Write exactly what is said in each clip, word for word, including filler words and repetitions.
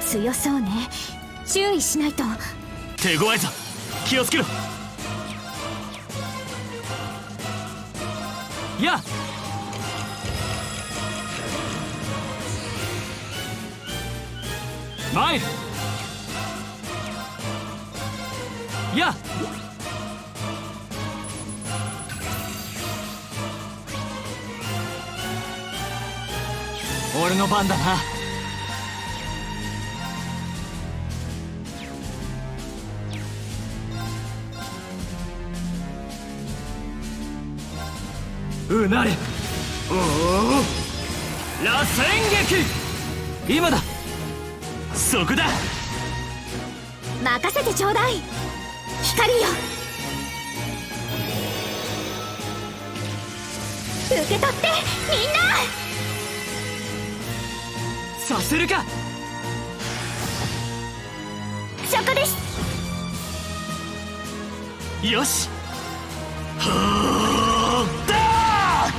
強そうね。注意しないと。 手強いぞ、気をつけろ。や前や俺の番だな。うなれ。おお、螺旋撃。今だ。そこだ。 任せてちょうだい、光よ。受け取ってみんな。 させるか。 そこです。 よし。はーだ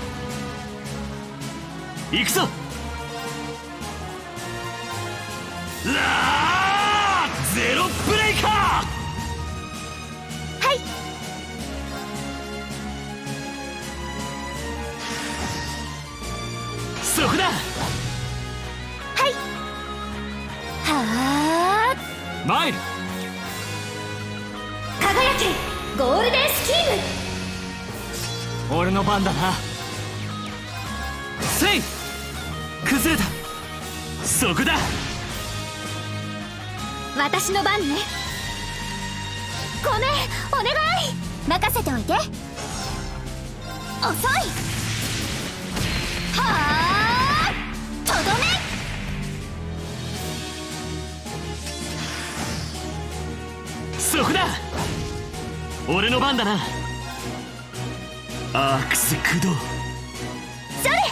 ー、行くぞ。ラーゼロブレイカー。 はい。 そこだ。 はい。はあ。 マイル。 輝けゴールデンスキーム。 俺の番だな。せい。崩れた。そこだ。 私の番ね。ごめん、お願い。任せておいて。遅い。はあ、とどめ。 そこだ。俺の番だな。アークス駆動。 それ。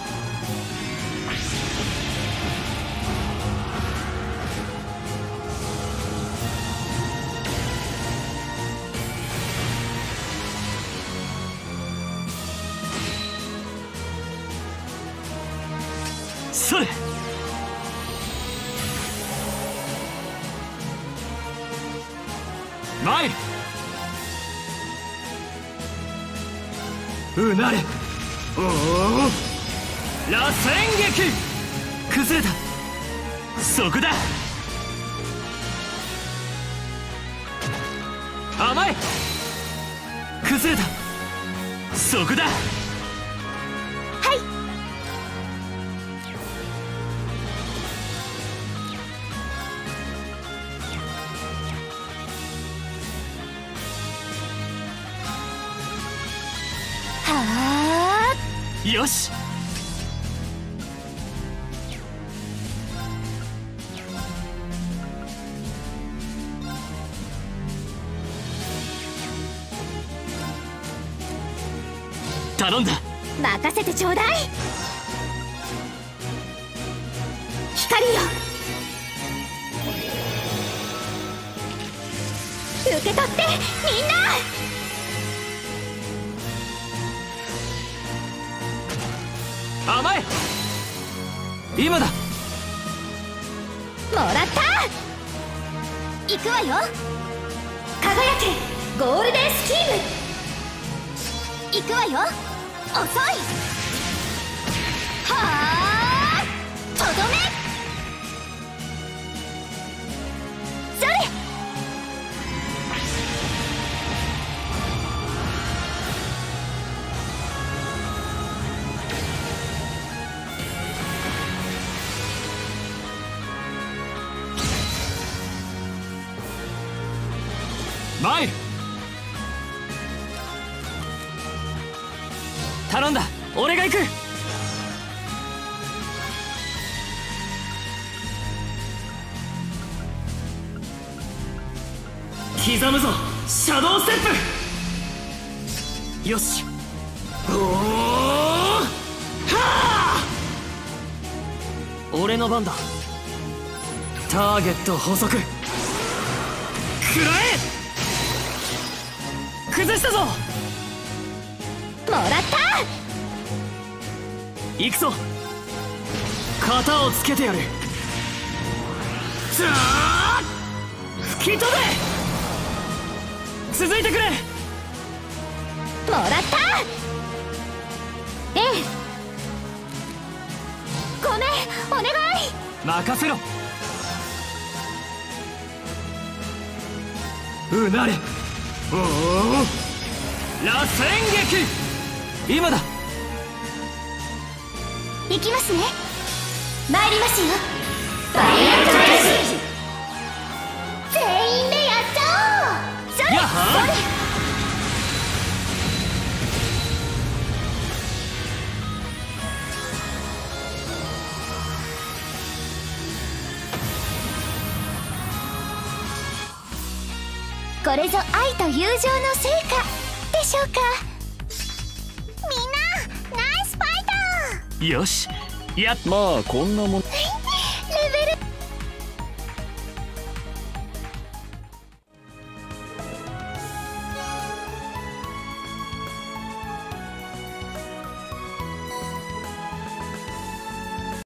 それ。マイル。うなれ。おお、螺旋撃。崩れた。そこだ。甘い。崩れた。そこだ。 はい。はあ。 よし。頼んだ。 任せてちょうだい。光よ。受け取ってみんな。 甘え。今だ。 もらった。行くわよ。輝けゴールデンスキーム。行くわよ。遅い。はあ、とどめ。それ。 マイル。頼んだ。俺が行く。刻むぞシャドウステップ。よし。おお、はあ、俺の番だ。ターゲット捕捉。食らえ。崩したぞ。 もらった。 行くぞ。型をつけてやる。 さあ吹き飛べ。続いてくれ。 もらった。ええ、ごめん、お願い。 任せろ。うなれ。おお、螺旋撃。今だ。 行きますね。参りますよ。バイアントレージ。全員でやっちゃおう。それやっはー。 それ。これぞ愛と友情の成果でしょうか。みんなナイスファイト。 よし、やっまあこんなもん。